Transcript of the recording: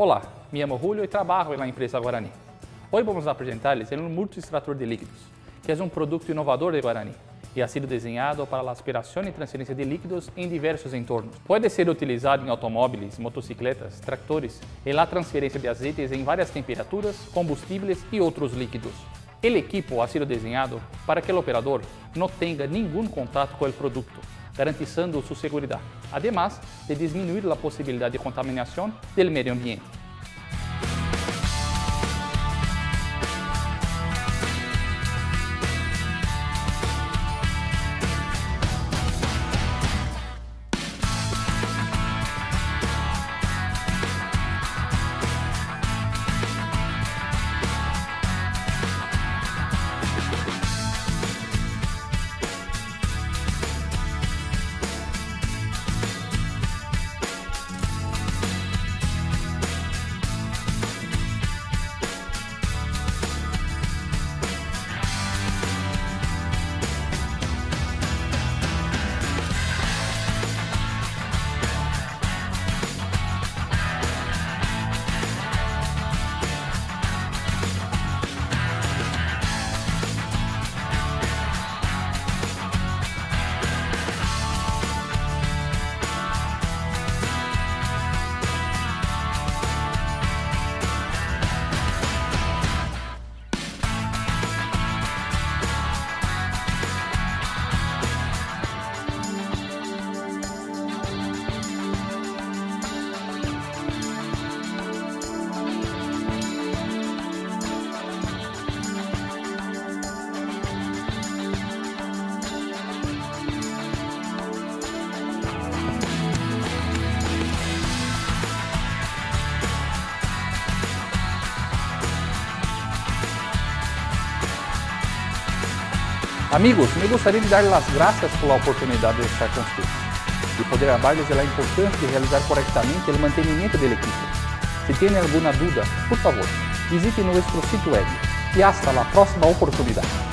Olá, me chamo Julio e trabalho na empresa Guarani. Hoje vamos apresentar-lhes um multiextrator de líquidos, que é um produto inovador de Guarani e ha sido desenhado para a aspiração e transferência de líquidos em diversos entornos. Pode ser utilizado em automóveis, motocicletas, tractores e na transferência de azeites em várias temperaturas, combustíveis e outros líquidos. O equipo ha sido desenhado para que o operador não tenha nenhum contato com o produto, garantizando sua segurança, además de diminuir a possibilidade de contaminação do meio ambiente. Amigos, me gostaria de dar as graças pela oportunidade de estar com vocês e poder falar-lhes da importância de realizar corretamente o mantenimento do equipo. Se têm alguma dúvida, por favor, visite nosso sítio web e hasta a próxima oportunidade.